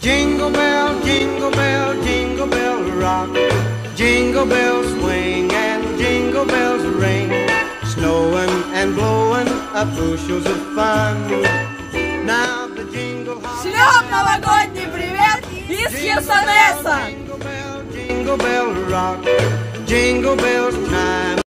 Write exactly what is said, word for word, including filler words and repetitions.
Jingle bell, jingle bell, jingle bell rock. Jingle bells swing and jingle bells ring. Snowing and blowing up bushels of fun. Now the jingle hop. Шлем новогодний привет из Херсонеса! Jingle bell, jingle bell rock. Jingle bells time.